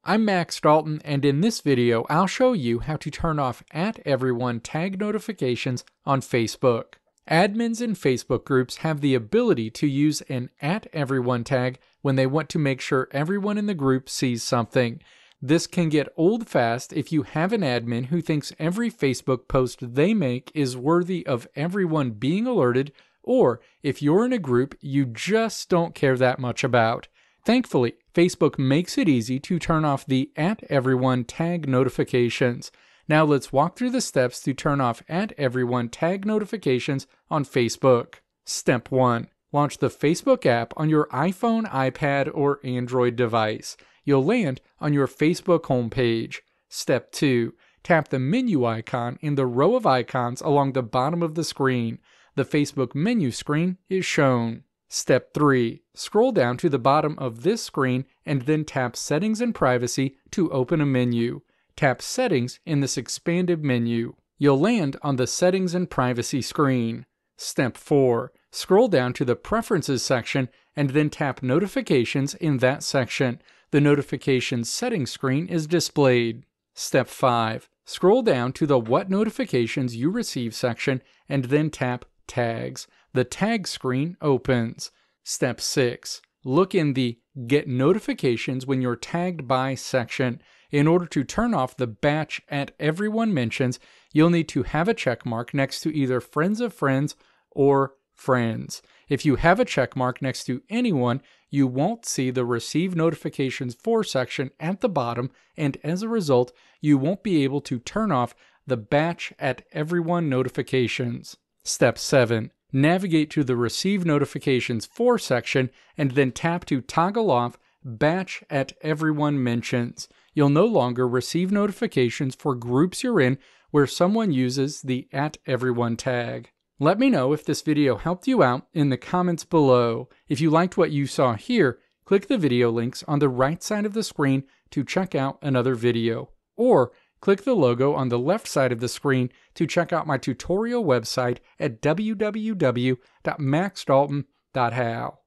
I'm Max Dalton, and in this video I'll show you how to turn off @everyone tag notifications on Facebook. Admins in Facebook groups have the ability to use an @everyone tag when they want to make sure everyone in the group sees something. This can get old fast if you have an admin who thinks every Facebook post they make is worthy of everyone being alerted, or if you're in a group you just don't care that much about. Thankfully, Facebook makes it easy to turn off the @everyone tag notifications. Now let's walk through the steps to turn off @everyone tag notifications on Facebook. Step 1. Launch the Facebook app on your iPhone, iPad, or Android device. You'll land on your Facebook homepage. Step 2. Tap the menu icon in the row of icons along the bottom of the screen. The Facebook menu screen is shown. Step 3. Scroll down to the bottom of this screen and then tap Settings and Privacy to open a menu. Tap Settings in this expanded menu. You'll land on the Settings and Privacy screen. Step 4. Scroll down to the Preferences section and then tap Notifications in that section. The Notifications settings screen is displayed. Step 5. Scroll down to the What Notifications You Receive section and then tap Tags. The tag screen opens. Step 6. Look in the Get Notifications When You're Tagged By section. In order to turn off the batch @everyone mentions, you'll need to have a check mark next to either Friends of Friends or Friends. If you have a check mark next to anyone, you won't see the Receive Notifications For section at the bottom, and as a result, you won't be able to turn off the batch @everyone notifications. Step 7. Navigate to the Receive Notifications For section and then tap to toggle off Batch @everyone mentions. You'll no longer receive notifications for groups you're in where someone uses the @everyone tag. Let me know if this video helped you out in the comments below. If you liked what you saw here, click the video links on the right side of the screen to check out another video, or click the logo on the left side of the screen to check out my tutorial website at www.maxdalton.how.